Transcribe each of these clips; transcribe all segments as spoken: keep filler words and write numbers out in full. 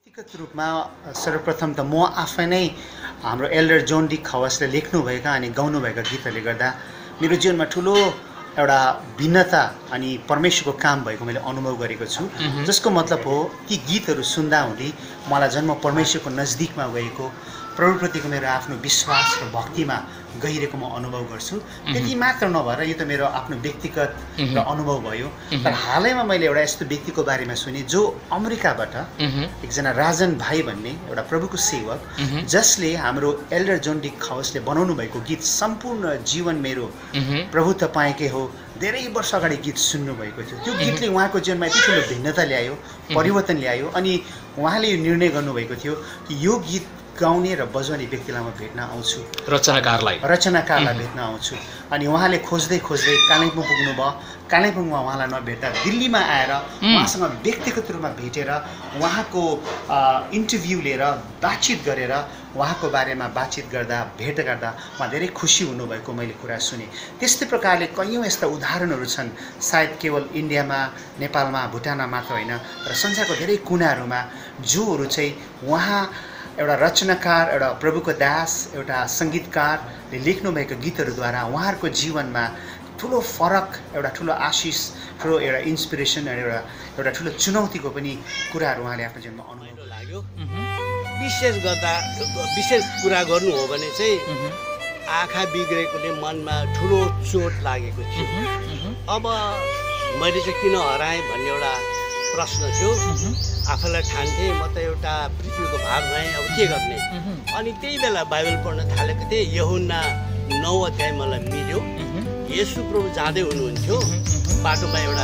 व्यक्तिगत रूपमा सर्वप्रथम त म आफै नै हाम्रो एल्डर जोन डी खवासले लेख्नुभएका अनि गाउनुभएका गीतहरूले गर्दा मेरो जीवनमा ठुलो एउटा भिन्नता अनि परमेश्वरको काम भएको मैले अनुभव गरेको छु, जसको मतलब हो ती गीतहरू सुन्दा हुँदै मलाई जन्म परमेश्वरको नजदिकमा गएको, प्रभुप्रतिको मेरो आफ्नो विश्वास र भक्तिमा गहिरेको म अनुभव गर्छु। त्यति मात्र नभएर यो त मेरो आफ्नो व्यक्तिगत र अनुभव भयो। तर हालैमा मैले एउटा यस्तो व्यक्तिको बारेमा सुने जो अमेरिकाबाट एकजना राजन भाइ भन्ने एउटा प्रभुको सेवक, जसले हाम्रो एल्डर जोन डी खवासले बनाउनु भएको गीत सम्पूर्ण जीवन मेरो प्रभु तपाईँकै हो धेरै वर्ष अगाडि गीत सुन्नुभएको थियो। त्यो गीतले उहाँको जीवनमा यति ठुलो भिन्नता ल्यायो, परिवर्तन ल्यायो अनि उहाँले यो निर्णय गर्नुभएको थियो कि यो गीत गाउने र बजाउने व्यक्तिलाई म भेट्न आउँछु, रचनाकारलाई रचनाकारलाई भेट्न आउँछु। अनि उहाँले खोज्दै खोज्दै कालिम्पोङ पुग्नुभयो। कालिम्पोङमा उहाँलाई नभेट्दा दिल्लीमा आएर उहाँसँग व्यक्तिगत रूपमा भेटेर उहाँको इन्टरभ्यू लिएर बातचित गरेर उहाँको बारेमा बातचित गर्दा भेट गर्दा उहाँ धेरै खुसी हुनुभएको मैले कुरा सुने। त्यस्तै प्रकारले कैयौँ यस्ता उदाहरणहरू छन्, सायद केवल इन्डियामा, नेपालमा, भुटानमा मात्र होइन, तर संसारको धेरै कुनाहरूमा जोहरू चाहिँ उहाँ एउटा रचनाकार, एउटा प्रभुको दास, एउटा सङ्गीतकारले लेख्नुभएको गीतहरूद्वारा उहाँहरूको जीवनमा ठुलो फरक, एउटा ठुलो आशिष, ठुलो एउटा इन्सपिरेसन, एउटा एउटा ठुलो चुनौतीको पनि कुराहरू उहाँले आफ्नो जीवनमा अनुभव लाग्यो। विशेष गर्दा विशेष कुरा गर्नु हो भने चाहिँ आँखा बिग्रेकोले मनमा ठुलो चोट लागेको थियो। अब मैले चाहिँ किन हराएँ भन्ने एउटा प्रश्न थियो। आफूलाई ठान्थेँ म त एउटा पृथ्वीको भाग भएँ, अब के गर्ने। अनि त्यही बेला बाइबल पढ्न थालेको थिएँ। यूहन्ना नौ अध्याय मलाई मिल्यो। येशू प्रभु जाँदै हुनुहुन्थ्यो, बाटोमा एउटा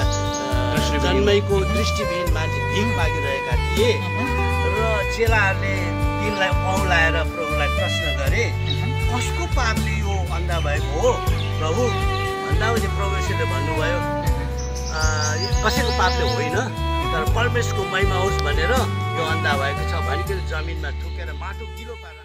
जन्मैको दृष्टिविहीन मान्छे भिख मागिरहेका थिए र चेलाहरूले तिनलाई औलाएर प्रभुलाई प्रश्न गरे, कसको पापले यो अन्धा भएको हो प्रभु भन्दा पनि प्रभुले भन्नुभयो, कसैको पापले होइन, तर परमेश्वरको महिमा होस् भनेर यो अन्धा भएको छ भनिकन जमिनमा थुकेर माटो गिलो पारेर